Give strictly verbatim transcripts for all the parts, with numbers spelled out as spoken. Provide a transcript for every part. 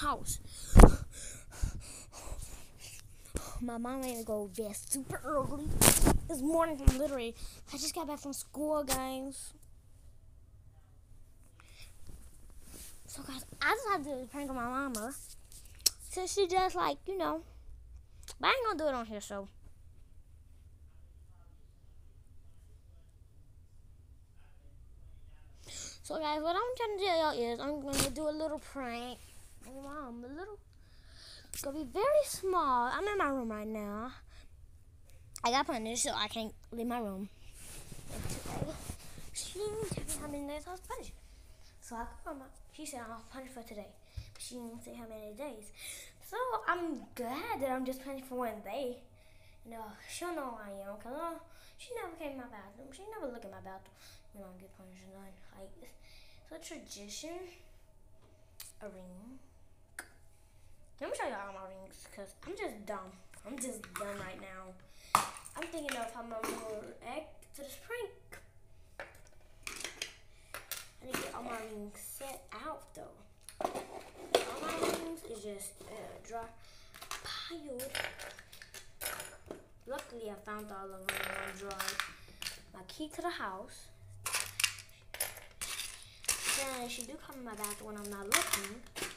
house. My mom made me go to bed super early this morning. Literally, I just got back from school, guys. So, guys, I just had to prank on my mama since she just like you know. But I ain't gonna do it on here, so. So, guys, what I'm trying to tell y'all is I'm gonna do a little prank on my mom. A little. It's gonna be very small. I'm in my room right now. I got punished, so I can't leave my room. She didn't tell me how many days I was punished. So I called my, she said I was punished for today. But she didn't say how many days. So I'm glad that I'm just punished for one day. You know, she'll know who I am. Because uh, she never came in my bathroom. She never looked in my bathroom when I get punished. And like, it's a tradition. A ring. Let me show y'all all my rings, because I'm just dumb. I'm just dumb right now. I'm thinking of how my mom will react to this prank. I need to get all my rings set out, though. All my rings is just uh, dry piled. Luckily, I found all of them in one drawer. My key to the house. Then she do come in my bathroom when I'm not looking.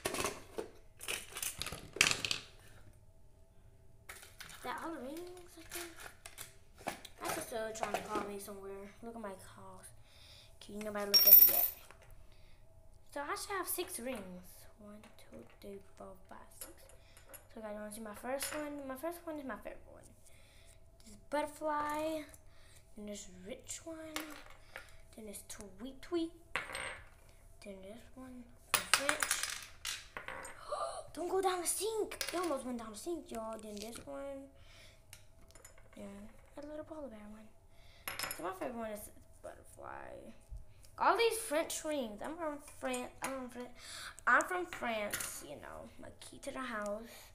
That all the rings, I think. My sister trying to call me somewhere. Look at my house. Can nobody look at it yet? So I should have six rings. One, two, three, four, five, six. So guys, you want to see my first one? My first one is my favorite one. This butterfly. Then this rich one. Then this tweet tweet. Then this one from French. Don't go down the sink. It almost went down the sink, y'all. Then this one. Then a little polar bear one. So my favorite one is butterfly. All these French rings. I'm from France. I'm from France. I'm from France. You know, my key to the house.